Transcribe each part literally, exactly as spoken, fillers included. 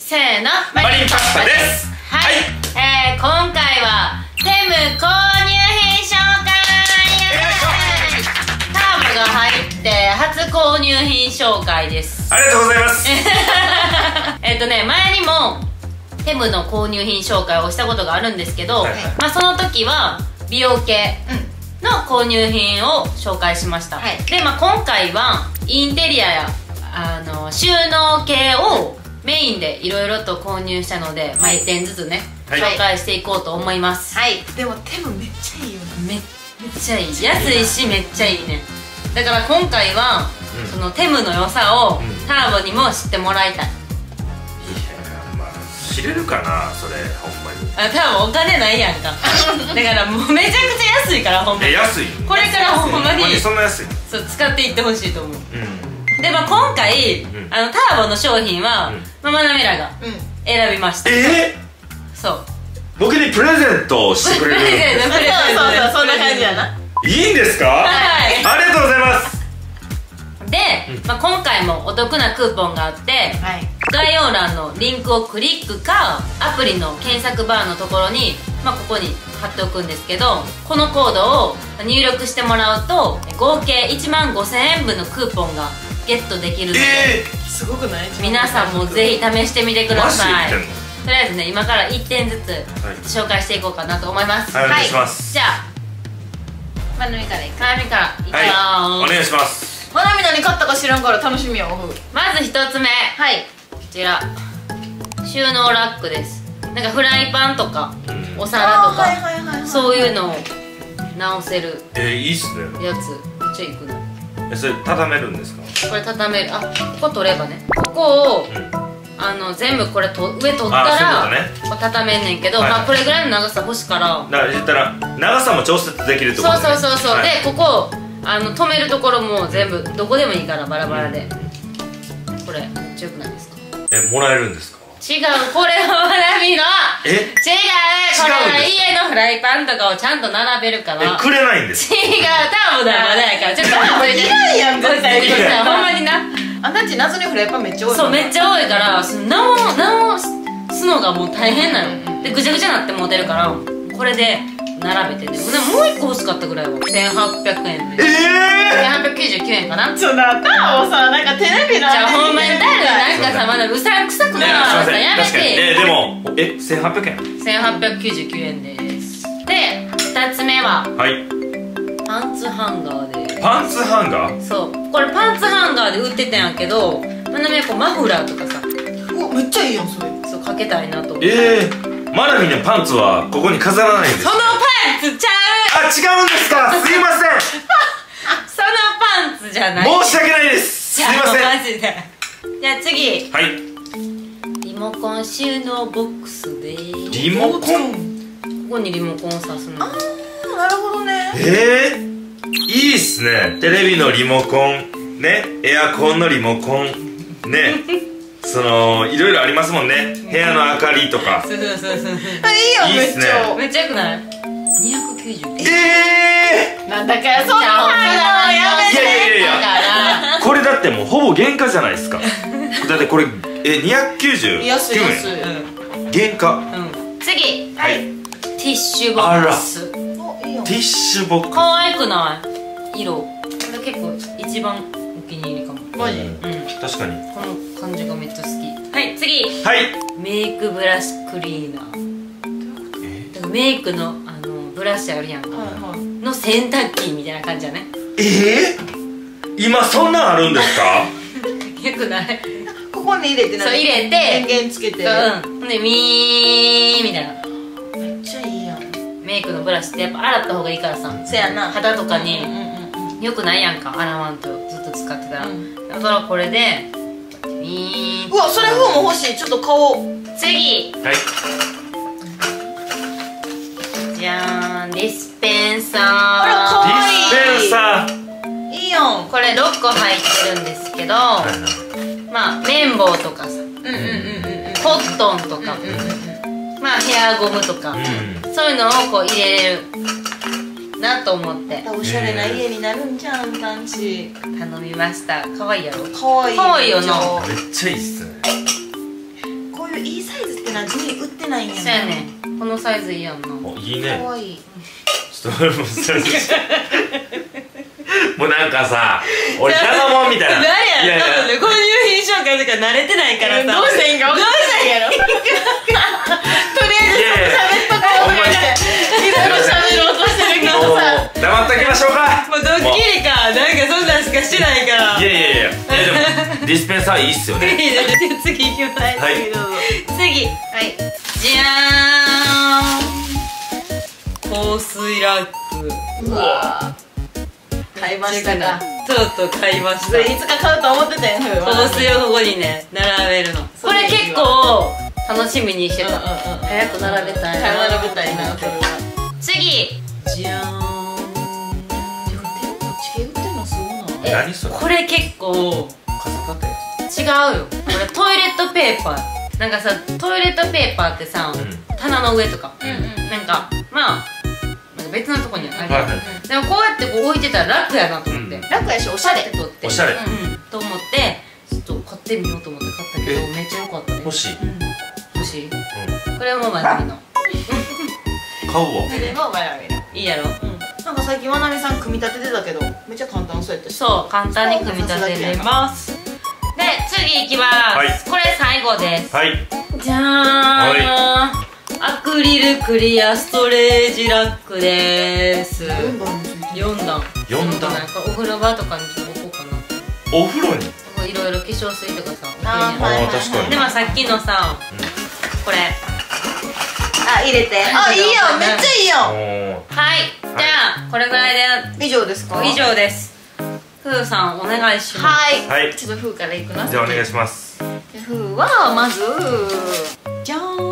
せーの、 マリンパスタです。 はい、えー、今回はテム購入品紹介。ターボが入って初購入品紹介です。 ありがとうございます。 えっとね、前にもテムの購入品紹介をしたことがあるんですけど、はいはい、まあその時は美容系の購入品を紹介しました、はい、で、まあ、今回はインテリアやあの収納系をメインでいろいろと購入したので、まあ、いってんずつね、はい、紹介していこうと思います。 はい、でもテムめっちゃいいよね。 めっちゃいい、安いしめっちゃいいね。だから今回は、うん、そのテムの良さを、うん、ターボにも知ってもらいたい。 知れるかなそれ、ほんまに。 あ、多分お金ないやんか。だからもうめちゃくちゃ安いから、ほんまに。 え、安い？ これからほんまにそんな安い？ そう、使っていってほしいと思う。うん、で、まあ今回、うん、あのターボの商品は、うん、まあ、まなみらが選びました。 えー、そう、 僕にプレゼントをしてくれる。プレゼント、 プレゼント。そうそうそう、そんな感じやな。 いいんですか？はい、ありがとうございます。 で、まあ、今回もお得なクーポンがあって、はい、概要欄のリンクをクリックかアプリの検索バーのところに、まあ、ここに貼っておくんですけど、このコードを入力してもらうと合計いちまんごせんえんぶんのクーポンがゲットできるので、 えー、すごくない？ 皆さんもぜひ試してみてください。とりあえずね、今からいってんずつ紹介していこうかなと思います。 はい、お願いします。 じゃあまなみからいく。まなみからいきまーす。 はい、お願いします。 まなみ何買ったか知らんから楽しみや。 まずひとつめ、はい、こちら収納ラックです。なんかフライパンとかお皿とかそういうのを直せるえー、いいっすね。 やつめっちゃいいくない？ え、それ畳めるんですか？ これ畳める。あ、ここ取ればね、ここを、うん、あの全部これと上取ったら、ね、こう畳めんねんけど、はい、まあこれぐらいの長さ欲しからだから言ったら長さも調節できるってことね。 そうそうそうそう、はい、でここあの止めるところも全部どこでもいいからバラバラで、これめっちゃよくないですか？ え、もらえるんですか？ 違う、これはまなみの。え、違う、これは家のフライパンとかをちゃんと並べるから。 え、くれないんですか？違う、ターボだまだやからちょっと待って。 いらんやん、絶対に。 ほんまにな、 あんたんち謎にフライパンめっちゃ多い。 そう、めっちゃ多いから直すのがもう大変なので、ぐちゃぐちゃなって持てるから、これで並べてね。でももう一個欲しかったぐらいはせんはっぴゃくえんで、ええー、せんはっぴゃくきゅうじゅうきゅうえんかな。 そうだったをさ、なんかテレビのじゃあほんまにだよ、なんかさ、まだうさんくさくないからやめて。 えー、でもえ、せんはっぴゃくえんせんはっぴゃくきゅうじゅうきゅうえんです。で、ふたつめは、はい、パンツハンガーで。 パンツハンガー？ そう、これパンツハンガーで売ってたんやけど、まなみはこうマフラーとかさ、 うわ、めっちゃいいやんそれ。 そう、かけたいなと思って。 ええー、まなみのパンツはここに飾らないんです。 そのパンツちゃう。 あ、違うんですか？すいません。 そのパンツじゃない。 申し訳ないです。すいません。 マジで。じゃあ次。 はい。 リモコン収納ボックスでーす。 リモコン？ここにリモコンを挿すの。 ああ、なるほどね。 ええー、いいっすね。テレビのリモコンね、エアコンのリモコンね。そのいろいろありますもんね。部屋の明かりとか。 そうそうそうそう。いいよ、 めっちゃ。 めっちゃよくない？にひゃくきゅうじゅう。 ええー。 なんだかそんなのやめて。 いやいやいや。これだってもうほぼ原価じゃないですか。だってこれえにひゃくきゅうじゅうきゅうえん。 安い安い。 う原価。 ん。次。はい。ティッシュボックス。 ティッシュボックス。 可愛くない？色。これ結構一番お気に入りかも。 マジ？ うん。 確かに。 この感じがめっちゃ好き。はい、次。 はい。 メイクブラシクリーナー。だからメイクのあのブラシあるやんか。の洗濯機みたいな感じじゃね。 ええ？今そんなんあるんですか？ よくない？ ここに入れて、 そう入れて電源つけて。 うん。ほんでミーみたいな。 めっちゃいいやん。 メイクのブラシってやっぱ洗った方がいいからさ。 そやな。 肌とかによくないやんか、洗わんとずっと使ってたら。だからこれでミー。 うわ、それ風も欲しい。ちょっと買おう。 次。 はい。 じゃーん、ディスペンサー。 あら、かわいい。 ディスペンサー。 いいやん。 これろっこ入ってるんですけど、まあ綿棒とかさ、コットンとか、まあヘアゴムとか、そういうのをこう入れれるなと思っておしゃれな家になるんじゃん、男子。 頼みました。可愛いやろ。 可愛い。 可愛いよな。 めっちゃいいっすね。 こういうれいいサイズってな地に売ってないんやな。 そうやねん、このサイズいいやんな。 おいいね。 かわいい。 ちょっと俺もそれもうなんかさ、俺邪魔もんみたいな。 何や、 いやいや多分ね、購入品紹介とか慣れてないからさ、 どうしていいんか分かんないやろ。とりあえず喋っとこうとかっていろいろ喋ろうとしてるけもうどさ、 黙っときましょうか。 もうドッキリか、なんかそんなんしかしてないから。 いやいやいや、えでもディスペンサーいいっすよね。 いいね、次行きます。 はい次、 はい。 じゃーん、香水ラック。 うわ買いましたか。 とうとう買いました。 それいつか買うと思ってたよ。 香水をここにね、並べるの。これ結構楽しみにしてた。早く並べたいな。 並べたいな、それは。 次、じゃーん。 地形売ってんのすごいな。 え何それ。 これ結構傘立て。 違うよ。これトイレットペーパー。なんかさ、トイレットペーパーってさ、 うん棚の上とか、 うんうん。 なんかまあなんか別のとこにあるやん、 はいはいでもこうやってこう置いてたら楽やなと思って、 うん楽やしおしゃれ。 取っておしゃれ。 うんと思ってちょっと買ってみようと思って買ったけどえめっちゃ良かったね。 欲しい。 うん欲しい。 うこれはもうまなみのん。買うわ。 それのマヤミラ。 いいやろ。 なんか最近まなみさん組み立ててたけどめっちゃ簡単そうやったし。 そう簡単に組み立てれますで次いきます、 はい、 これ最後です。 はい。 じゃーん、アクリルクリアストレージラックでーす。 四段ついてる。 よんだんよんだん。 なんかお風呂場とかにちょっと置こうかな。 お風呂に。 いろいろ化粧水とかさあー置くんやんあー確かにでもさっきのさ、これあ、入れて。あ、いいやん、めっちゃいいやん。 おー。 はいじゃあこれぐらいで以上ですか。 以上です。ふーさんお願いします。 はい。 はいちょっとふーからいくな。 じゃあお願いします。 でふーはまずじゃーん。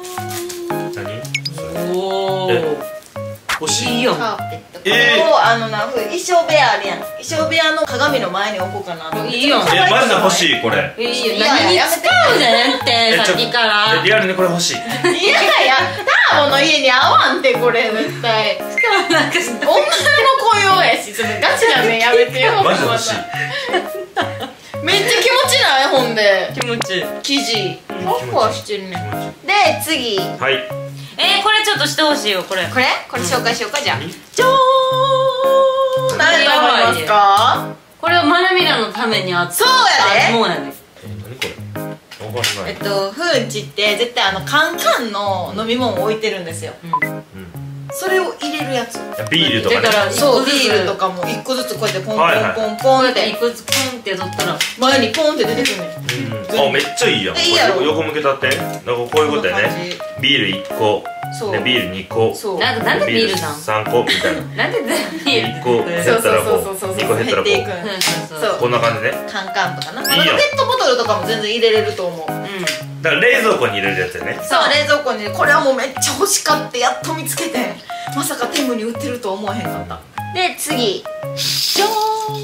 何？ おえお欲しい。 いいよ。 カーペット。こえーれをあのな、ふー衣装部屋あるやん。衣装部屋の鏡の前に置こうかなと思って。 いいよえマジで欲しい。 いこれ。 いいよ。 いや何にいや使うねんってえちょさっきから。 えリアルにこれ欲しい。 いやいや、ターボの家に合わんってこれ絶対。 しかもなんか女の子用やし、ちょっとガチなねやめてよ。 マジで欲しい。 めっちゃ気持ちないほんで。 気持ちいい。 生地。ふわふわしてるね。で、次。 はい。 えー、これちょっとしてほしいよこれ。 これこれ紹介しようか、じゃあ。 何？ じゃーん。何だと思いますか？ これをマナミラのためにあった。 そうやでもうやね。 え何これ？お箸ない。 えっと、ふーんちって絶対あのカンカンの飲み物置いてるんですよ。 うんうん。 それを入れるやつ。 いやビールとかね。 だからそう、 一個ずつビールとかも一個ずつこうやってポンポはいはいンポンポこうンってやっていくつポンって取ったら前にポンって出てくるねん。 うん。あめっちゃいいやん。 えいいやろこれ横向けたって。なんかこういうことやね。ビールいっこ。 そうでビールにこ。 そう。 なんかなんでビールなんさんこみたいな。 なんで全部いるいっこ減ったらこうにこ減ったらこ減っていくう。 うんそうそうそうこんな感じね。 カンカンとかな。 いいよペットボトルとかも全然入れれると思う。 うんだから冷蔵庫に入れるやつやね。 そう、冷蔵庫にこれはもうめっちゃ欲しかってやっと見つけて、まさかテムに売ってると思わへんかった。で、次。じゃ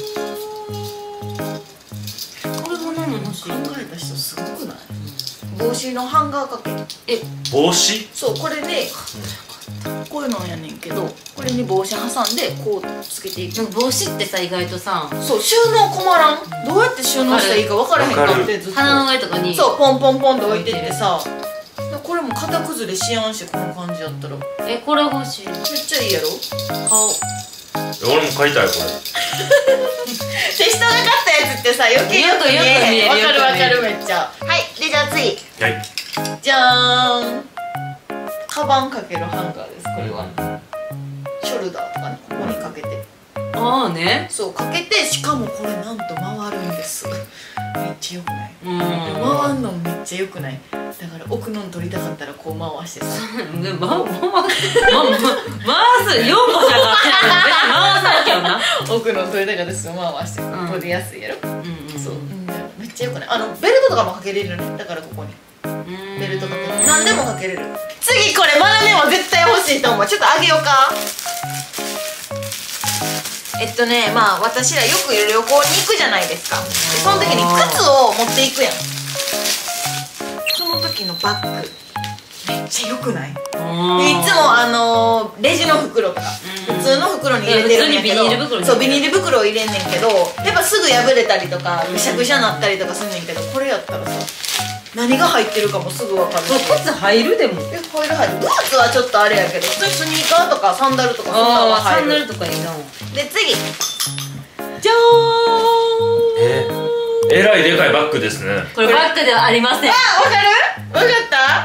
ーん。 これも何欲しい考えた人すごくない？帽子のハンガー掛け。 え帽子？ そう、これでこういうのやねんけど、これに帽子挟んでこうつけていく。 なんか帽子ってさ意外とさそう、収納困らん。どうやって収納したらいいか分からへんかってずっと。 鼻の上とかにそう、ポンポンポンって置いてってさ。これも型崩れしやんし、この感じやったらめっえこれ欲しい。 ちゃいいやろ。 顔俺も買いたいこで、人が買ったやつってさ、余計よく見えへん。わかるわかる、めっちゃ。はい、で、じゃあ次。 れ。はい。 じゃーん。カバンかけるハンガーです、これは。ショルダーとかね、ここにかけて。 ああねそう、かけて、しかもこれなんと回るんです。めっちゃよくない？ うん回んのめっちゃよくない？だから奥の取りたかったらこう回してさ。 でまままま回すよんこしか買ってないの別に回さなきゃな。 奥の取りたかったらすぐ回してうん取りやすいやろ。 うんうんそう、うんめっちゃよくない？あのベルトとかもかけれるね。だからここにベルトかける。何でもかけれる。次これマナミも絶対欲しいと思う。ちょっとあげようか。えっとね、まあ私らよく旅行に行くじゃないですか。でその時に靴を持っていくやん。その時のバッグめっちゃよくない？でいつもあのー、レジの袋とか普通の袋に入れてるんやけど、 いや普通にビニール袋にそうビニール袋を入れんねんけど、やっぱすぐ破れたりとかぐしゃぐしゃなったりとかすんねんけど、これやったらさ何が入ってるかもすぐ分かるし。 靴入るでも。 え、入る入る。ブーツはちょっとあれやけど、普通にスニーカーとかサンダルとかそんなのは入る。 サンダルとかいいな。 で次、 じゃえーん。 えらいでかいバッグですね。 これバッグではありません。 あ、分かる？分かった？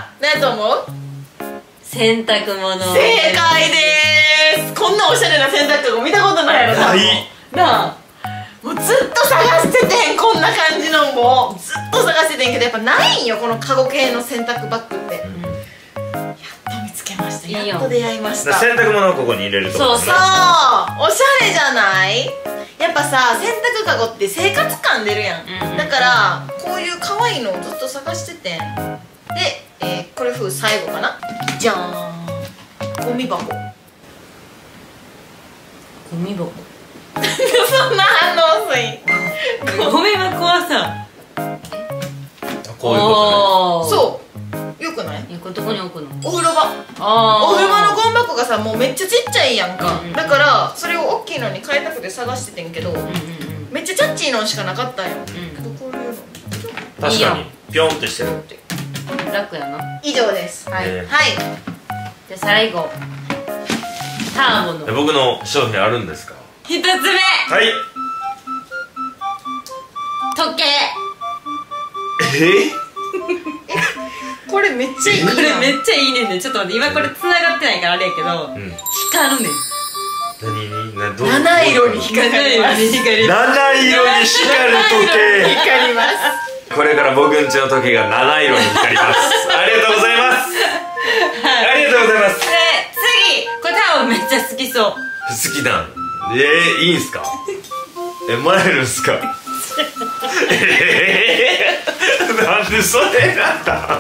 何やと思う？ 洗濯物。 正解でーす。こんなおしゃれな洗濯かご見たことないやろ。 ないなあ、もうずっと探しててん、こんな感じの。もうずっと探しててんけど、やっぱないんよ、このカゴ系の洗濯バッグって。やっと見つけました。やっと出会いました。 洗濯物をここに入れると。 そうそう、おしゃれじゃない？やっぱさ、洗濯かごって生活感出るやん、うん、だからこういう可愛いのをずっと探しててん。で、えー、これ風最後かな。じゃーん、ゴミ箱。 ゴミ箱そんな反応薄い。 ゴミ箱はさ、 こういうことね。そう、よくない？ これどこに置くの？ お風呂場。 あ、 お風呂場のゴミ箱がさ、もうめっちゃちっちゃいやんか、うん、だからそれを大きいのに変えたくて探しててんけど、うんうんうん、めっちゃチャッチーのしかなかったんよ、うん、こういうの確かにピョンってしてる。 楽やな。 以上です。はい、えー、はい。 じゃあ最後、ターボの僕の商品あるんですか？ 一つ目、 はい、 時計。 えー、これめっちゃいい。 これめっちゃいいねんね。ちょっと待って、今これ繋がってないからあれやけど、うん、光るねん。 何にな、どう？ 七色に光ります。 七色に光る時計。 光ります。 これから僕んちの時計が七色に光ります。ありがとうございます。はい、ありがとうございます。 で、次、これ多分めっちゃ好きそう。 好きだ。えー、いいんすか？え、もらえるんすか？えー、なんでそれなんだ？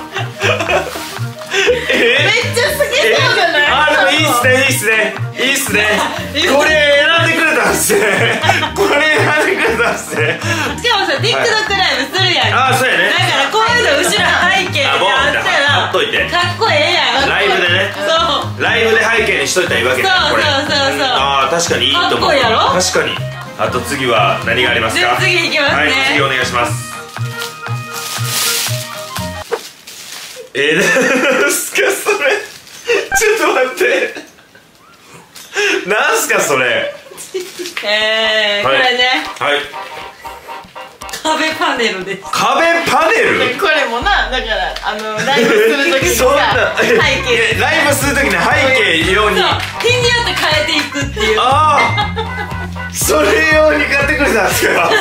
えー、めっちゃ好きそうじゃない？ あ、でもいいっすね、いいっすね、いいっすね。これ選んでくれたんすね。これ選んでくれたんすね。 しかもさ、TikTok ライブするやん。 ああ、そうやね。 だからこういうの後ろ背景であったら貼っといてかっこええやん。 ライブでね。 そう。 ライブで背景にしといたらいいわけね。 そうそうそうそう。 ああ、確かにいいと思う。 かっこいいやろ？ 確かに。あと次は何がありますか？ 次いきますね。 はい、次お願いします。えー、なんすかそれ。ちょっと待って。なんすかそれ。 えー、これね。 はい。 壁パネルです。 壁パネル？ これもな、だからあのライブするときにさ、背景ライブするときに背景用に日によって変えていくっていう。 ああ、それ用に買ってくれたんですか？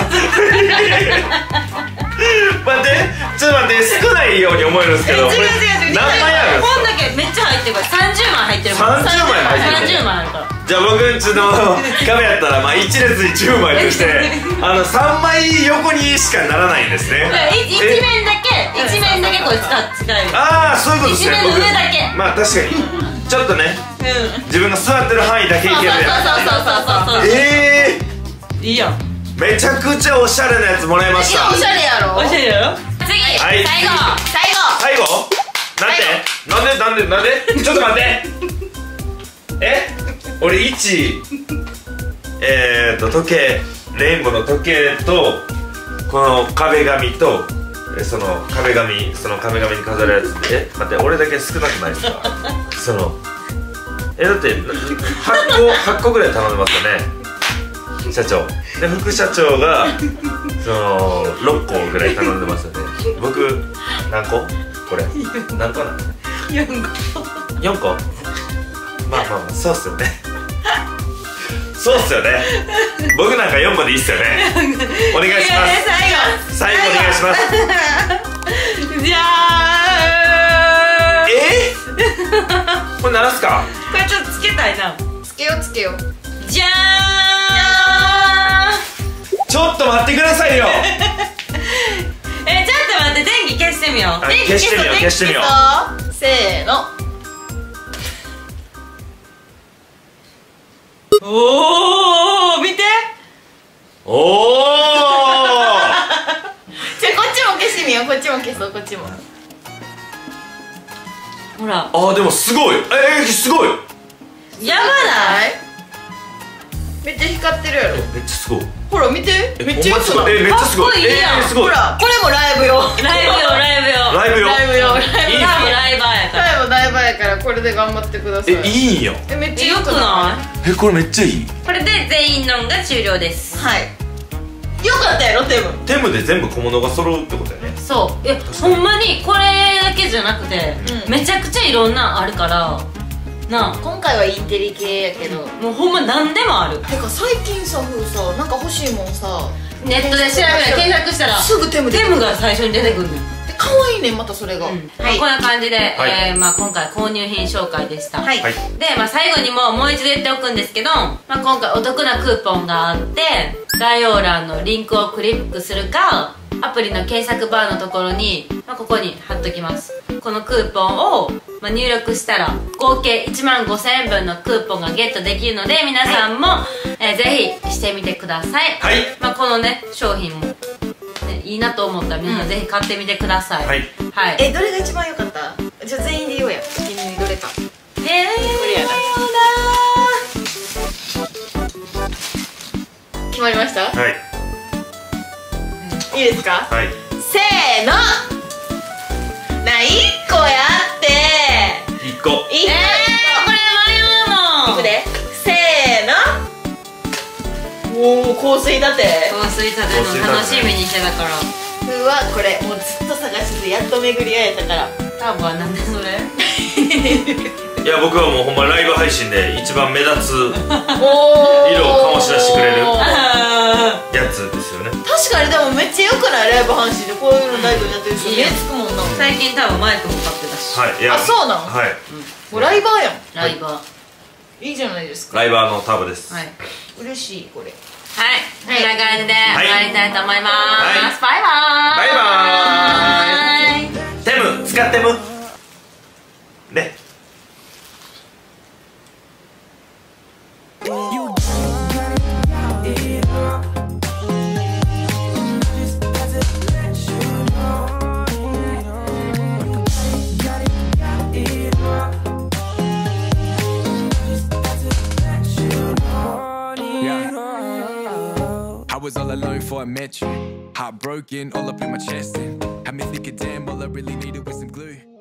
待って、ちょっと待って、少ないように思えるんですけど、 違う違う違う、 何枚あるんですか？ こんだけめっちゃ入ってるから、さんじゅうまい入ってる。 さんじゅうまい入ってる。 さんじゅうまいあるから。 じゃあ僕んちの壁やったら、まあいち列いちまいとしてあのさんまい横にしかならないんですね。 一面だけ、一面だけこれ使って使える。 ああ、そういうことですね。 一面の上だけ。 まあ確かにちょっとね、自分が座ってる範囲だけいけるやん。 そうそうそうそうそうそう。 ええ、 いいやん。 めちゃくちゃおしゃれなやつもらいました。 おしゃれやろ。 おしゃれやろ。次、最後最後最後なんでなんでなんでなんでちょっと待って。え、俺いちえーと時計、レインボーの時計とこの壁紙とその壁紙、その壁紙に飾るやつで、え、待って、俺だけ少なくないですか？そのえ、だってはっこはっこぐらい頼んでますよね、社長で。副社長がそのろっこぐらい頼んでますよね。僕何個？これ何個なの？ よんこ。 よんこ？まあまあまあ、そうっすよね。そうっすよね。僕なんかよんこでいいっすよね。お願いします。最後最後お願いします。 じゃあ、えー、これ鳴らすか？ これちょっとつけたいな。 つけようつけよう。 じゃーん。 ちょっと待ってくださいよ。 え、ちょっと待って、電気消してみよう。 消してみよう消してみよう。せーの。 おー、見て。 おお。じゃあこっちも消してみよう。こっちも消そう、こっちも。 ほら。 あー、でもすごい。えー、すごい。 やばない？ めっちゃ光ってるやろ。 めっちゃすごい。 ほら見て、めっちゃよくない？ えめっちゃすごい。 かっこいいやん。 えすごい。 ほらこれもライブよ。 ライブよライブよライブよ。 ライブよ。ライブいいライブライバーやからライブライブやからこれで頑張ってください。 えいいんよ。 えめっちゃよくよくない？ ない？ えこれめっちゃいい。 これで全員のんが終了です。 はい。よかったやろテム。 テムで全部小物が揃うってことやね。 そうえほんまにこれだけじゃなくて、 うんめちゃくちゃいろんなあるからなあ、 今回はインテリ系やけど。 もうほんま何でもある。 てか最近さふうさなんか欲しいもんさネットで調べたら検索したらすぐテムでテムが最初に出てくるねん。 で可愛いねまたそれが。 うんはいこんな感じで、 はいえーまあ、今回購入品紹介でした。 はいはい。 で、まあ、最後にももう一度言っておくんですけど、まあ、今回お得なクーポンがあって概要欄のリンクをクリックするかアプリの検索バーのところに、まあ、ここに貼っときます。このクーポンを、まあ、入力したら合計いちまんごせんえんぶんのクーポンがゲットできるので皆さんも、はい、えー、ぜひしてみてください。 はい。 まあ、このね商品も、ね、いいなと思ったら皆さんぜひ買ってみてください。 はい、 はい、 えどれが一番良かった？じゃあ全員で言おうや。君にどれか。 えー、 これやな。決まりました？ はい。 いいですか？ はい。 せーの。な、いっこやって一個。 いっこ。 えー、これ迷うもん。 いくで。せーの。おお、香水だって。 香水立てるの楽しみにしてたから。 うわ、これもうずっと探しててやっと巡り合えたから。 ターボはなんでそれ？ いや僕はもうほんまライブ配信で一番目立つおー色を醸し出してくれるやつですよね。 確かにでもめっちゃよくない？ライブ配信でこういうのライブやってる人目つくもんな。 最近多分マイクも買ってたし。 はい。いやあ、そうなん？ はい。 もうライバーやん。 ライバー。 いいじゃないですか。 ライバーのタブです。 はい。 嬉しいこれ。 はい。こんな感じで終わりたいと思いまはいす。バイバーイ。 バイバーイ。テム使ってむね。 I was all alone before I met you. Heartbroken, all up in my chest, and had me thinking, damn, all I really needed was some glue.